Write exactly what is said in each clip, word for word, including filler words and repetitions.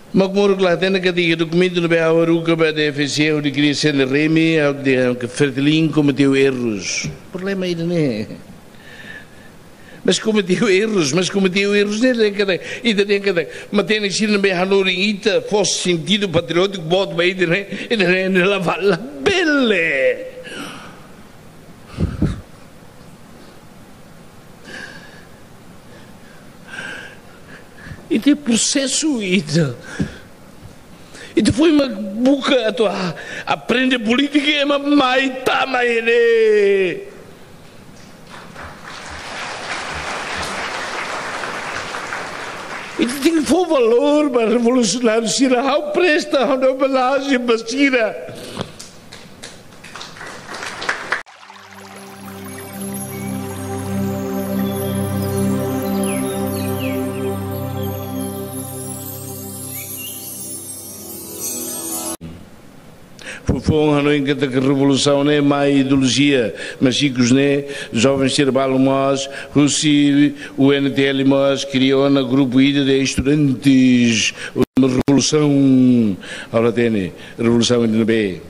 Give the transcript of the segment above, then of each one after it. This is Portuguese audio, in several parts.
Magmuruk lá tem que documento no Beauru que vai deficiência o de criação de remi que Fretilin cometeu erros. O problema aí não é. Mas cometeu erros, mas cometeu erros nele que e tem que mas tem que ser no Beauru ita fosse sentido patriótico bot bem né e né la valla belle. E tem processo isso. E depois uma boca a tua aprende política e uma mai tama ele. E tem que for valor para revolucionário sira how presta how no balagem basira. Foi um ano em que a revolução não é mais ideologia, mas chicos né, jovens cerebral mas, Russi, o N T L mas criou um grupo de estudantes, uma revolução, agora tem revolução ainda bem.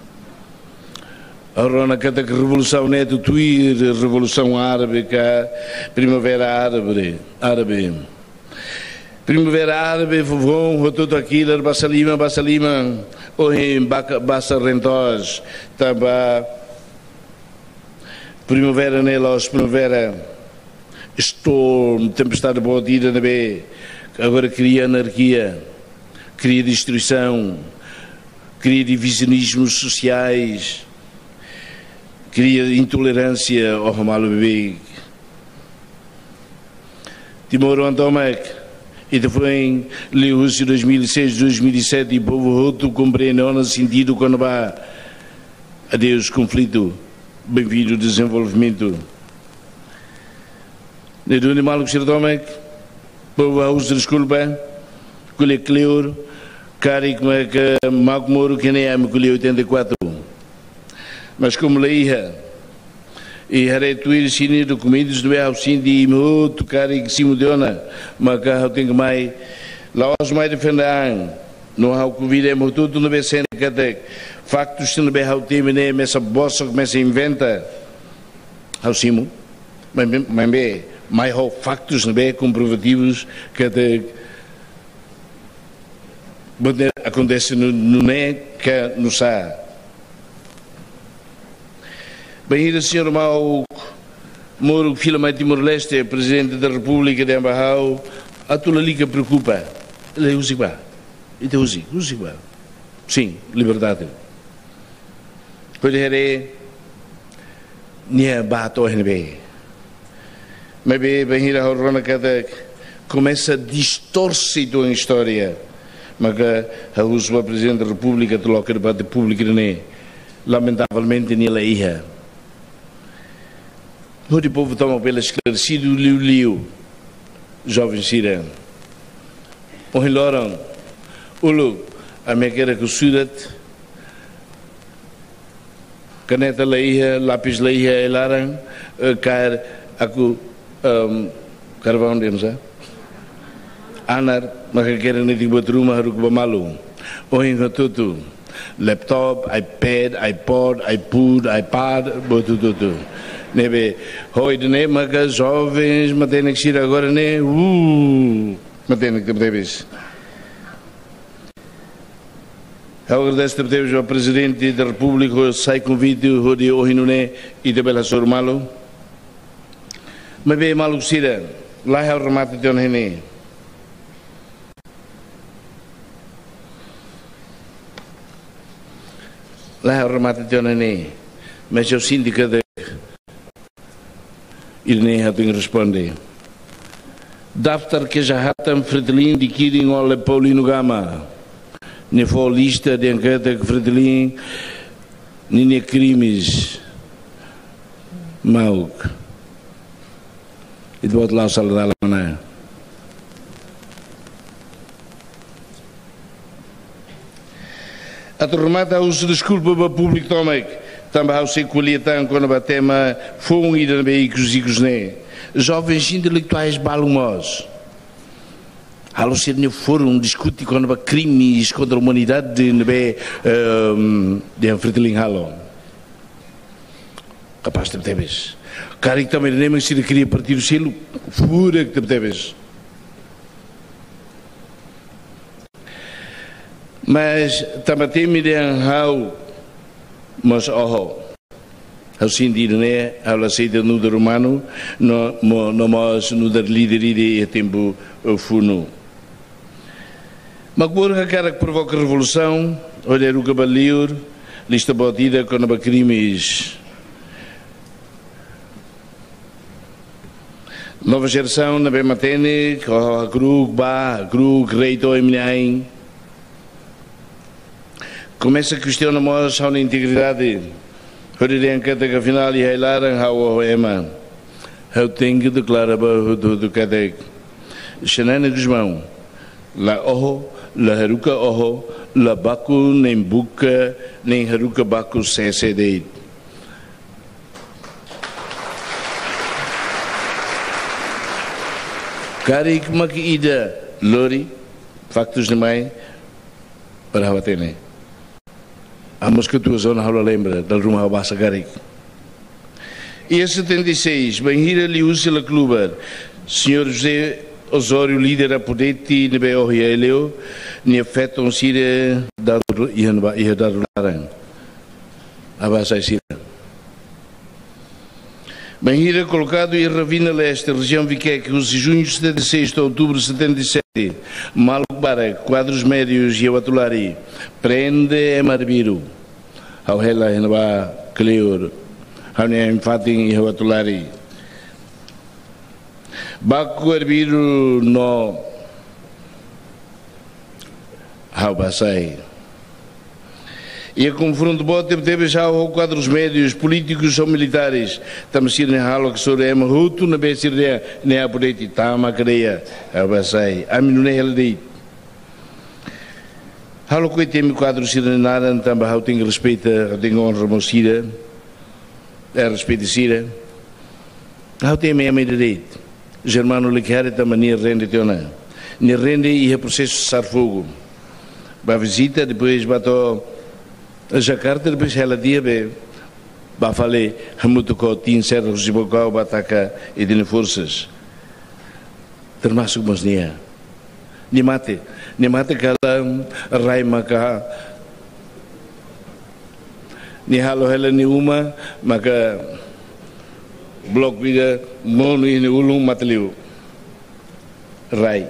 Agora na cada revolução né do Twitter, revolução árabe, primavera árabe, árabe. Primavera árabe, vovão, tudo aquilo, Bassalima, Bassalima, oi, Bassa Rentos, tava primavera nelas, primavera, storm, tempestade boa dia na B, agora cria anarquia, cria destruição, cria divisionismos sociais, cria intolerância ao malo bebê. Timor Antomac. E depois em Leúcio dois mil e seis, dois mil e sete e povo roto compreendeu no sentido quando vai adeus conflito, bem-vindo desenvolvimento. Ne do animal que se retoma, povo a usa desculpa, colhe cleor, cari como é que Magmoro que nem é me colhe oitenta e quatro. Mas como leia e retuir sini documentos do ao sindi muito cari que se mudona mas que tem que mais lá os mais defendam não há o que vir é muito tudo no becen que factos se no be ao time né essa bossa começa a inventa ao simo mas mas bem mais há factos no be comprovativos que até acontece no não é que não sabe. Bem-vindo, senhor Mau Moro, filho de Timor-Leste, presidente da República de Embahau, a tua liga preocupa. Ele usa igual. Ele usa, usa igual. Sim, liberdade. Pode ser, nem bato a bem. Mas bem, bem-vindo a Rona cada começa a distorcer a tua história. Mas a uso o presidente da República, de local de debate público, lamentavelmente, nem ela ia. O povo toma pela esclarecido liu liu, jovem sireno. O hiloran, o lu, a minha queira que surat, caneta leia, lápis leia, elaran, cair, aku, carvão demos, ah? Anar, maka queira nem digo outro, mas o que malu. O enquanto laptop, iPad, iPod, iPod, iPad, botu tudo. Nebe, hoi de ne, mas jovens, mas tem que ir agora ne, uh, mas tem que deves. Eu agradeço a ao Presidente da República, sai convite, o de hoje não é, e de bela sor malo. Mas bem, malo que sira, lá é o remate de onde é. Lá é o remate de onde é, mas eu sinto que ele nem tem que responder. Daftar que já hatam Fretilin de Kirin ou Paulino Gama. Ne for lista de enquete que Fretilin nem crimes mau. E do outro lado saladar lá mané. A turmata usa desculpa para o público também. Também ao ser colheitão quando batema foram ir a veículos e né. Jovens intelectuais balumos. Halo ser no fórum discute quando há crimes contra a humanidade de nebe de Fretilin halo. Capaz de ter vez. Cara que também nem se queria partir o selo, fura que ter vez. Mas também tem me de hau, mas oh, ao sentir né, ao aceita no do romano, no no mas no do líder e tempo funo. Mas por cara que provoca revolução, olhar o cavaleiro, lista batida com os crimes. Nova geração na bem matene, com a cruz, ba, cruz, reito e minhain. Começa a questionar mais a integridade. Hoje que afinal e heilaram ao ema. Eu tenho que declarar do do cadê. Xanana Guzmão. La oho, la haruka oho, la baku nem buka, nem haruka baku sensei. Karik makida lori, factos de mãe, para a batene. A música tua zona rola lembra da Ruma Bassa Garik. E a setenta e seis, Benhira Liúcia La Cluber, senhor José Osório, líder apodete de B O R L, ne afeta um sira da ia dar laran. A base sira. Benhira colocado em Ravina Leste, região Viqueque, os junho de setenta e seis de outubro de setenta e sete, Malubara, quadros médios e o Atulari, prende e Marbiru, ao Hela Henba Cleor, ao Nem Fatin e o Atulari. Baku Arbiru no ao Basai. E a confronto bote teve já quadros médios, políticos ou militares. Estamos a ir na halo que sobre a Mahutu, na B C D, nem a política, está a macreia, a Basai, a minune heldei. Halo que tem quadros sirenaram, também eu tenho respeito, eu tenho honra mocida, é respeito de Sira. Eu tenho meia meia direito. Germano Lecare também nem rende teona, nem rende e é processo de cessar fogo. Vai visita, depois bato a Jakarta, depois ela dia be ba falei muito com tin certo os bocau bataka e de forças termasuk mosnia ni mate ni mate kala rai maka ni halo hela ni uma maka blok vida mono ni ulung matliu rai.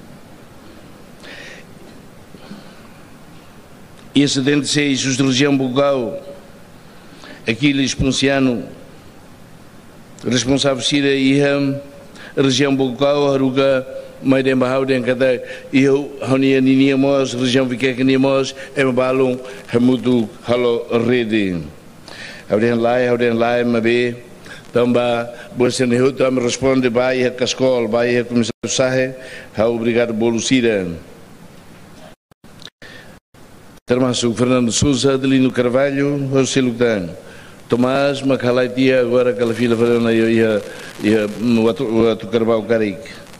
E a setenta e seis, os de região Bugal, Aquiles Ponciano, responsável Sira e a região Bugal, Haruga, Maidem Bahau, Denkada, e eu, Haunia Niniamos, região Viqueca Niamos, Embalum, Hamudu, Halo Rede. Aurem Lai, Aurem Lai, Mabe, Tamba, Bolsonaro, Tamba responde, vai a Cascol, vai a Comissário Sahe, obrigado, Bolo Sira. Termasuk Fernando Souza, Adelino Carvalho, José Luctan, Tomás Macalaitia, agora aquela fila falando aí, o Atu Carvalho Caric.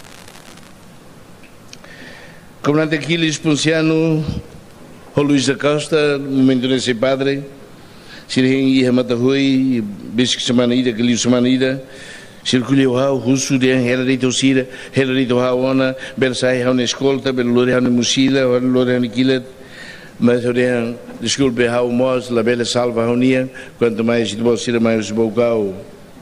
Comandante Aquiles Ponciano, o Luís da Costa, momento nesse padre, Sirhen e Matahui, Bisque Semana Ida, Calil Semana Ida, Circuleu Hau, Russo, de Herarito Sira, Herarito Hauona, Bersai Haune Escolta, Belore Haune Musila, Lore Haune Kilet. Mas eu tenho, desculpe, há o Mos, a bela salva reunia, quanto mais de você, mais o Bocau.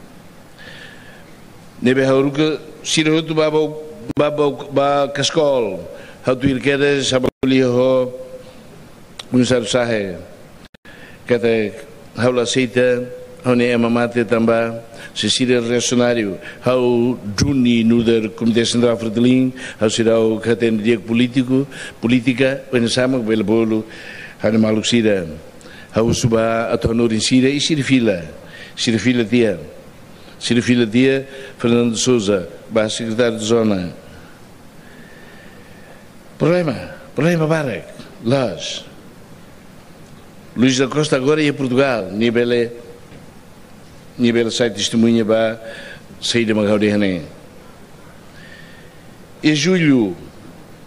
Nebe Hauruca, Sirahutu Babo, Babo, Ba Cascol, Hau tu Irquedas, Habuli Ho, Unsar Sahe, Cata, Hau La Seita, Hau Ne Amamate Tamba, Cecília Reacionário, Hau Juni Nuder, Comitê Central Fretilin, Hau Sirau Caten Diego Político, Política, Pensama, Belo Bolo, Hau Maluc Sira, Hau Suba Atonor em Sira e Sirifila, Sirifila Tia, Sirifila Tia, Fernando Souza, Ba Secretário de Zona. Problema, problema Barak, Las. Luís da Costa agora ia a Portugal, Nibele. Nível sai testemunha para sair de Magaudehane. Em julho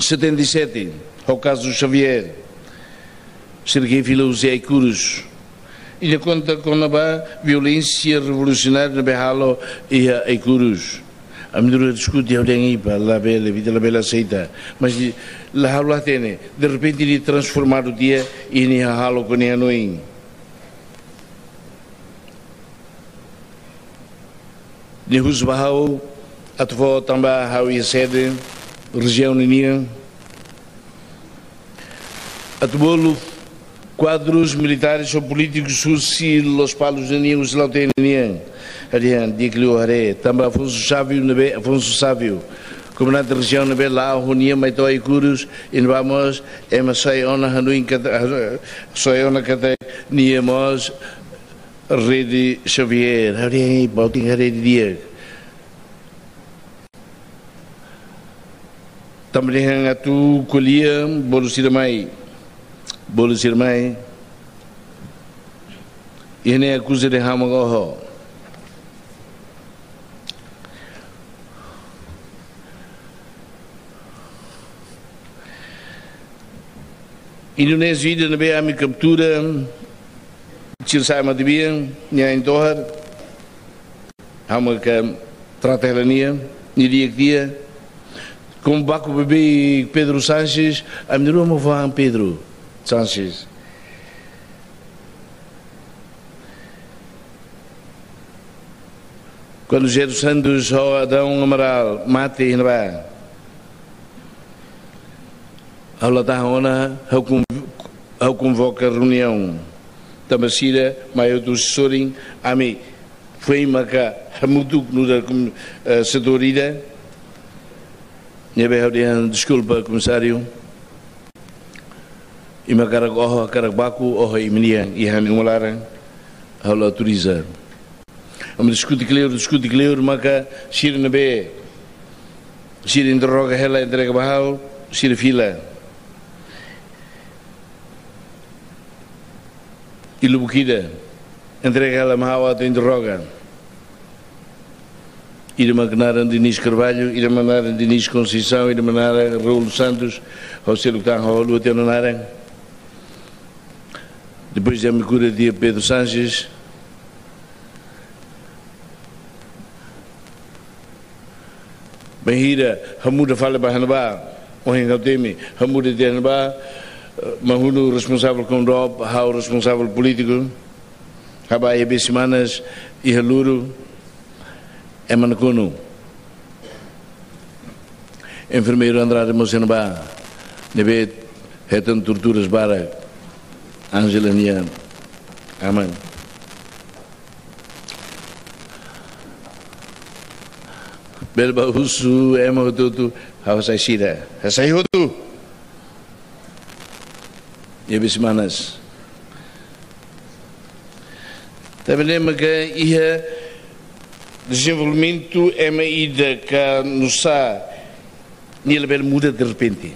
setenta e sete, ao caso do Xavier, Serguei Filos e Aicurus, e na conta com a violência revolucionária na Behalo e a Aicurus. A melhor discute alguém para lá bela, vida lá bela aceita, mas lá lá tem, de repente ele transformar o dia e nem a halo com nem a noite. De Husbahau, a tua também hau e sede, região ninha, a tua quadros militares ou políticos se os palos ninha os lá tem ninha. Adiante, digo-lhe are, também Afonso Sávio, nebe, Afonso Sávio, comandante da região nebe lá, Ronia, Maitó e Curus, e vamos, é uma sai ona hanuin kata, sai ona kata, niamos, rede Xavier, hari, bauting hari dia. Também hang atu colia, bolo sirmai, bolo sirmai, e nem acusa de hamagoho. Indonésia na beira a captura Cirsai Madibia, Nha Entohar, há uma que trata ela nia, niria que dia, como Baco Bebê Pedro Sánchez, a melhor uma vã Pedro Sánchez. Quando Gero Santos ou Adão Amaral mate e não Allah tahona hau convoca reunião tamasira maior dos sorin ami foi maka hamutuk no da sedorida nebe haudian desculpa comissário e makara oh karabaku oh imnia e han umalara hau autoriza am discute clear discute clear maka sir nebe sir interroga hela entrega bahau sir fila e Lubukida entrega ela Mahawa de interroga e de mandaram Diniz Carvalho e de mandaram Diniz Conceição e de mandaram Raul Santos ao ser o que está ao Lutenonarem depois da cura de Pedro Sánchez Bahira Hamuda fala para Hanabá o Hengautemi Hamuda de Hanabá Mahunu responsável com Rob, Hau responsável político, Habai Bessimanas e Haluro, Emanacono. Enfermeiro Andrade Mocenabá, Nebet, Hetan Torturas Bara, Angela Nian. Amém. Belba Husu, Ema Hututu, Hau Saishira, Hasai Hutu. E Bessimanas. Também lembra que o desenvolvimento é uma ida que nos sa nível muda de repente.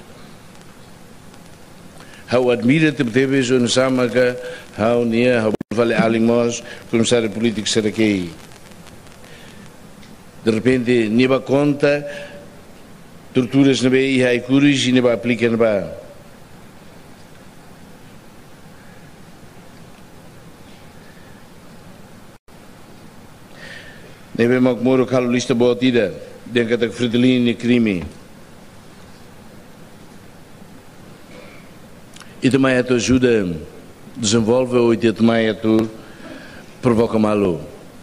How admira te teve jo no sama que how nia how vale alimos comissário político será que de repente nem va conta torturas na bem e Aicurus e nem va aplica na ba. Nebe Macmoro Carlo lista boa tira dentro da Fridelini crime e também a tua ajuda desenvolve ou e também a tua provoca malo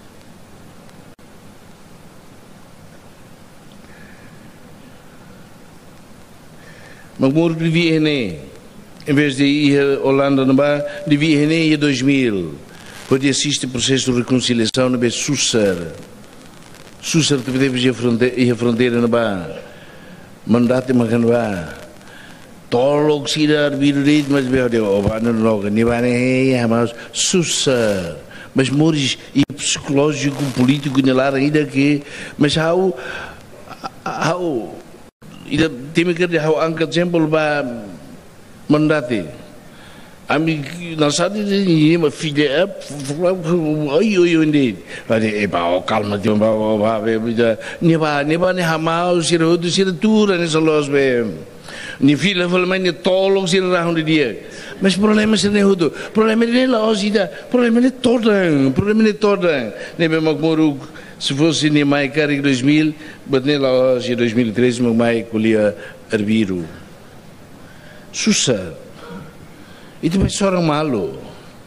Macmoro devia em vez de ir a Holanda no bar devia ir em dois mil pode assistir processo de reconciliação no Bessussar Susar te deves ir a fronteira na ba, mandato makan ba, tolong sirar birurit mas beo de obana logo, ni ba ne mas Susar, mas mores e psicológico político nelar ainda que, mas how how ida tem que ter how angkat exemplo ba mandate. Ami nasadi ni ma filha oi oi oi ade e ba calma de ba ba ni ba ni ba ni hamau sira do sira tura nessa los be Ni fila falando tolong sih rahun dia. Mas problema sih nem itu. Problema nem lá hoje ida. Problema nem toda. Problema nem toda. Nem bem Makmuru se fosse nem mais caro em dois mil, mas nem lá hoje em dois mil e treze mas mais colhia arbiru. Susah. Itu mas seorang malu.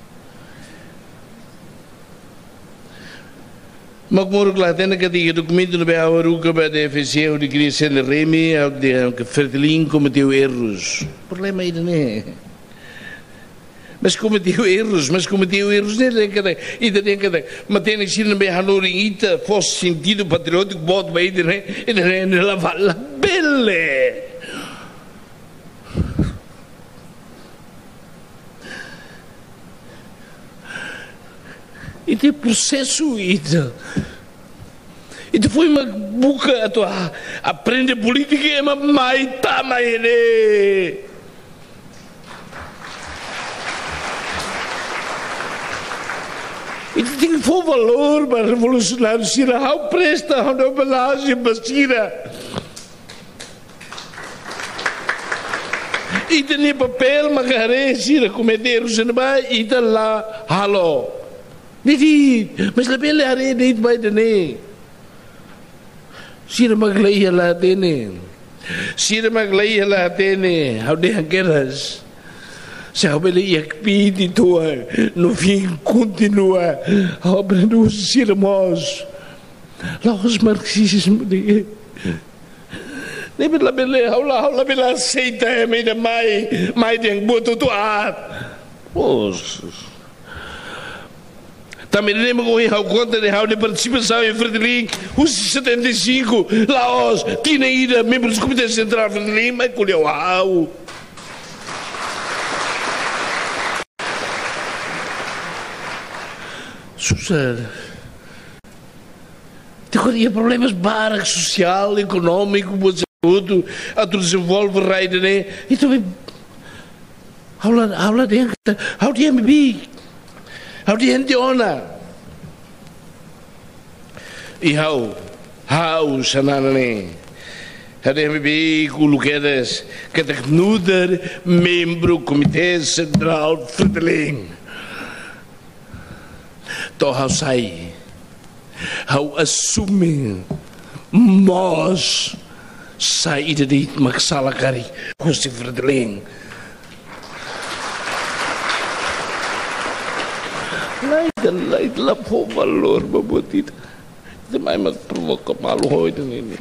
Makmuru kelihatan ketika dokumen itu berharu kepada F C O di krisis remi atau que Fretilin cometeu erros. Problema ini nih. Mas cometeu erros, mas cometeu erros nele cada e tem cada. Mas tem que ser bem hanuri ita fosse sentido patriótico bot bem né e né la valla belle. Itu processo itu. Itu foi uma boca a tua aprende política é uma maita maire. Itu tem foi valor para revolucionário sira how presta how no balagem basira. Itu nem papel magare sira cometer os neba itu lá halo. Niet, mas la belle are niet bij de nee. Sira maglaya la tene. Sira maglaya la tene. How de hangeras. Sa belle yak pi di tua. No fin continua. How brando sira mos. Los marxismo de. Nee met la belle how la how la belle aceita me de mai mai de boto tu a. Os também lembro que eu conta de how de participação em Fretilin, os setenta e cinco, Laos, tinha ido membros do Comitê Central Fretilin, mas colheu how. Sucede. Tem problemas básica, social, econômico, tudo, a tudo desenvolve raio, né? E também, aula, aula de, how de M B. How die hente ona? E how? How sanana ne? Had M B kulukedes que te nuder membro Comitê Central Fretilin. To how sai? How assume mos sai de dit magsalakari kusti Fretilin. Lain lain lapo valor mabuti. Itu mai magprovoca malu hoy ini.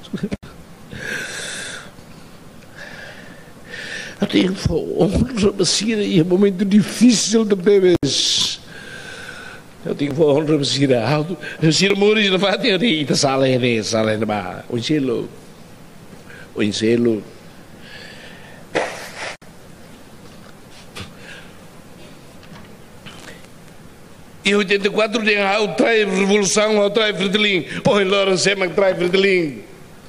Até foi honra basira e momento difícil de bebês. Eu tenho foi honra basira. Eu sira muri na fatia di ita sala ini sala ini ba. O selo. O selo. Em oitenta e quatro tem a outra revolução, a outra Fretilin. Ou em Lourenço é que traz Fretilin.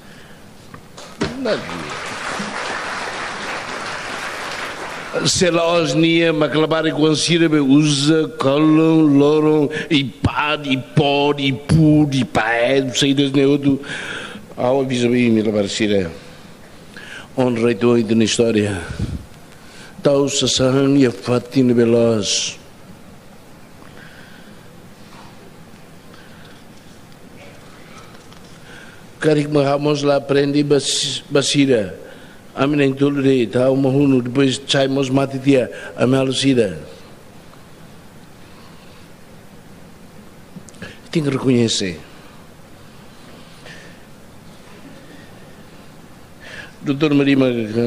Se lá hoje nie, mas clabar e consira be usa, colom, loron, e pad, e pod, e pud, e paed, saídas neutro. Ao aviso bem, me lavar sira. Honra e doido na história. Tau sasan e a fatina veloz. Karik mahamos lá aprendi bas, basira. Amin em tudo de tal mahuno depois saímos matitia a melucida. Tem que reconhecer. Doutor Marima,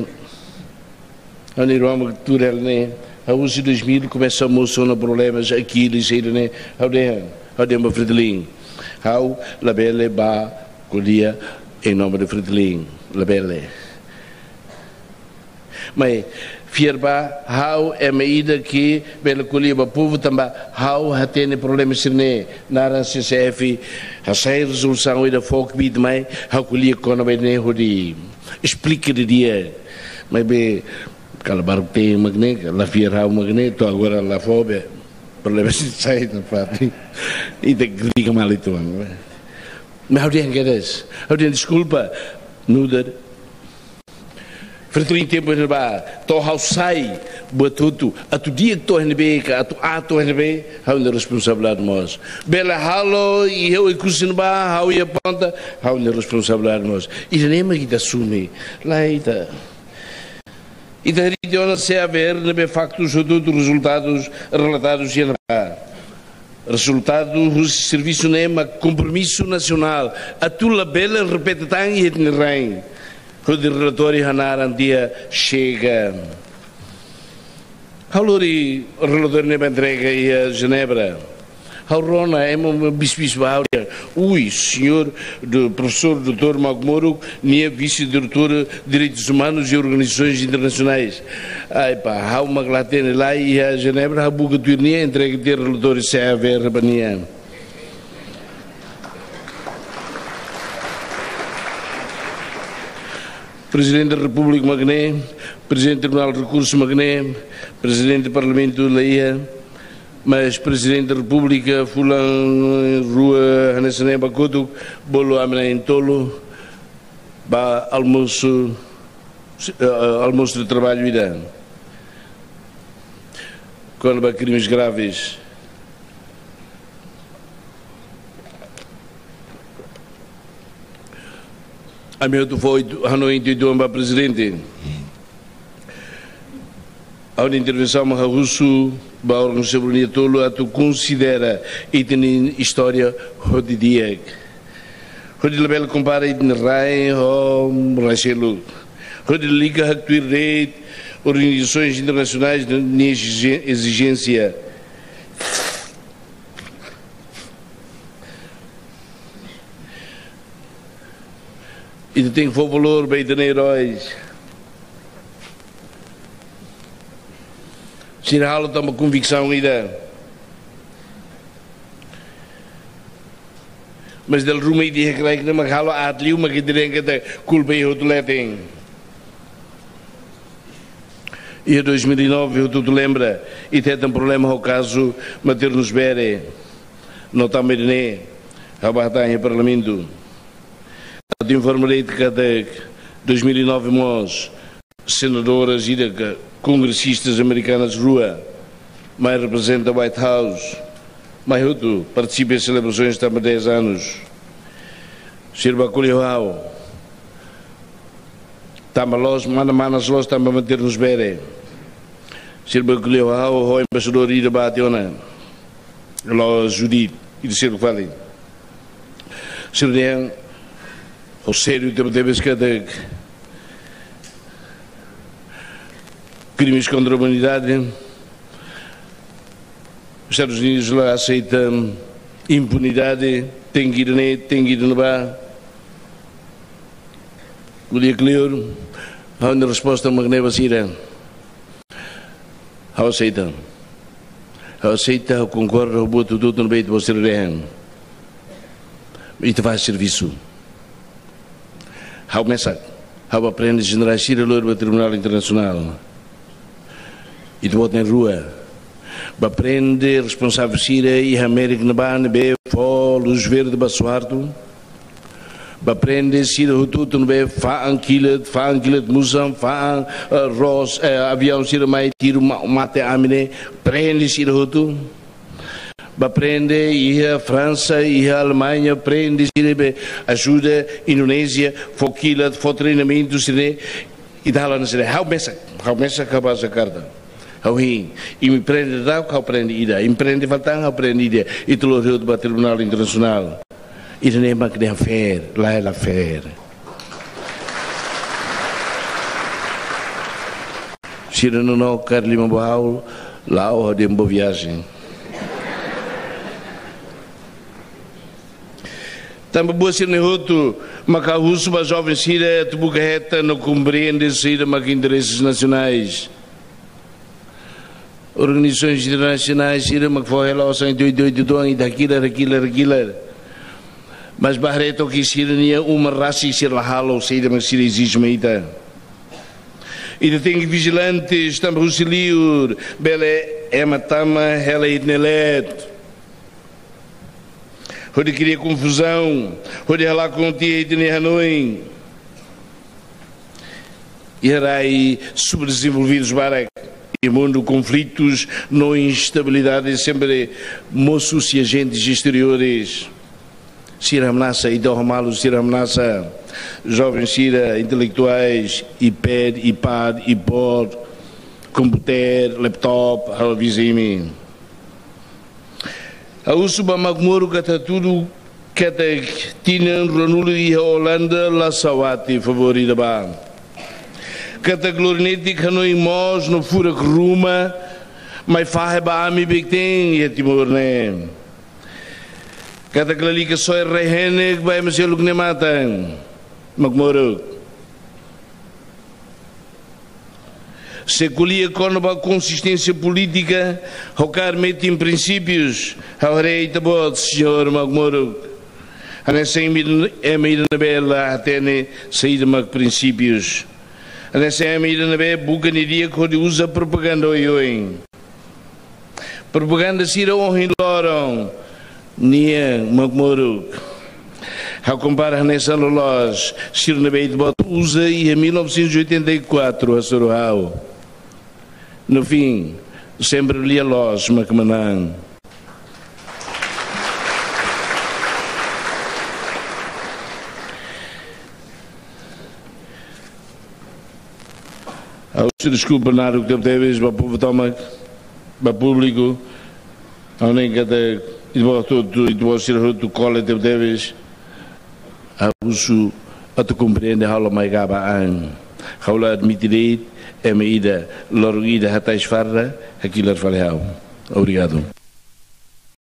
a Niroma Turel, né? A U C dois mil começa a mostrar problemas aqui, ligeiro, né? How de, how de uma Fretilin. How la belle ba colhia em nome de Fretilin, la belle. Mas fierba how é medida que bela colhia o povo também how tem problemas serne na C C F a sair resolução da foco bid mais how colhia quando vai nem hodi explica de dia mas be calabar tem magne la fier how magne to agora la fobe problemas sai na parte e de diga mal itu mas how dia que é how dia desculpa nuder Fertrin tempo ne ba to hau sai buatutu atu dia to ne be ka atu ato ne be hau ne responsabilidade nós bela halo e eu e kusin ba hau e ponta hau ne responsabilidade nós e nem me que assume lá ita e da regional se haver ne be factos dos resultados relatados e na resultado do serviço nema compromisso nacional a tula bela repete tan e ne rein o relatório Hanarandia chega. Halori relatório neba entrega e a Genebra. Haurona é uma bispo áurea. Ui, senhor do professor doutor Magmoro, minha vice-diretor de Direitos Humanos e Organizações Internacionais. Ai pá, há uma glatena lá e a Genebra, a buga turnia entrega de relatório C A V Rabania. Presidente da República Magné, Presidente do Tribunal de Recursos Magné, Presidente do Parlamento de Leia, mas Presidente da República, Fulan, Rua, Hanesane Bakoto, Bolo Amena Entolo, ba almoço, almoço de trabalho irá. Quando há crimes graves, a meu tu foi Hanoi intuição para presidente. A intervenção mais russo, ba organização tolo a tu considera e tem história de dia. Hodi label compara e rai o Rachelu. Hodi liga a tu rede organizações internacionais de exigência. E tem que for valor bem de heróis. Se não tem uma convicção ainda. Mas del rumo ideia que vai que não me halo atliu uma que direm que da culpa e outro letem. E em dois mil e nove eu tudo lembra e tem um problema ao caso maternos bere não está merene a batalha em parlamento. De informarei que de dois mil e nove nós, senadoras e congressistas americanas rua, mais representa o White House, mais outro, participa em celebrações também há dez anos. Sirva Colhau, também nós, mana manas nós também a manter-nos bem. Sirva Colhau, o embaixador Ida Bationa, o Judite, e de Sirva Valley. Sirva o sério deve ser de crimes contra a humanidade. Os Estados Unidos lá aceitam impunidade, tem que ir ne, tem que ir no bar. O dia que leu, há uma resposta magneva sira. Há aceita. Há aceita, concorda, o boto tudo no meio de você rehan. E te faz serviço. Há mensagem, há aprende a generar Cira Louro para o Tribunal Internacional e de volta em rua, para aprender responsável Cira e a América na Bana, be fó, luz verde, bassuardo, para aprender Cira o tudo no be fa anquila, fa anquila de musam, fa arroz, avião Cira mais tiro mate amine, prende Cira o tudo. Aprende e a França e a Alemanha aprende ajuda Indonésia foquila for treinamento e dá lá na cidade how messa how messa acaba a carta how he e me prende dá how aprende ida empreende faltang aprende ida e tu lo do Tribunal Internacional e nem mais que affair lá é a affair se não não Carlima Boal lá o de boa viagem. Também boa ser nehoto, macaúso, mas jovem Cira, tu bucarreta, não compreende Cira, mas interesses nacionais. Organizações internacionais, Cira, mas foi ela, são doido, doido, doido, e daquilo, daquilo, daquilo. Mas barreto que Cira, nem uma raça, e Cira, halo, Cira, mas Cira exige uma ida. E tem vigilantes, também Rusiliur, bele, é matama, ela é nelet. Onde cria confusão, onde ela contia e tinha Hanoi. e harai subdesenvolvidos barek e mundo conflitos, não instabilidade, sempre moços e agentes exteriores. Sira ameaça e dormalos, sira ameaça jovens sira intelectuais, iPad, iPad, iPod, computador, laptop, halvizimi. A usuba magmoro kata tudo kata tinan Ronulo e a Holanda la sawati favorita ba. Kata glorinetik hanoi mos no fura ruma, mai fahe ba ami bikting e timor ne. Kata klali que só é rehene que vai me ser lugne matan magmoro. Se colhia com uma consistência política, rocar mete em princípios, ao rei da boa senhor magmoro. A nessa é meida na bela até ne sair de mag princípios. A nessa é meida na bela bucaniria que usa propaganda oi propaganda sira honra loram. Nia magmoro. Ao comparar nessa loja, Sir Nebeit Bot usa e em mil novecentos e oitenta e quatro a Sorocaba. No fim, sempre li a loja, Macmanã. Ao se desculpa nada o que teve vez para o povo toma para o público, ao nem que até e do você do colo teve vez a uso a tu compreende how mai gaba an how la admitirei é meida lorguida hatais farra aquilo falhou. Obrigado.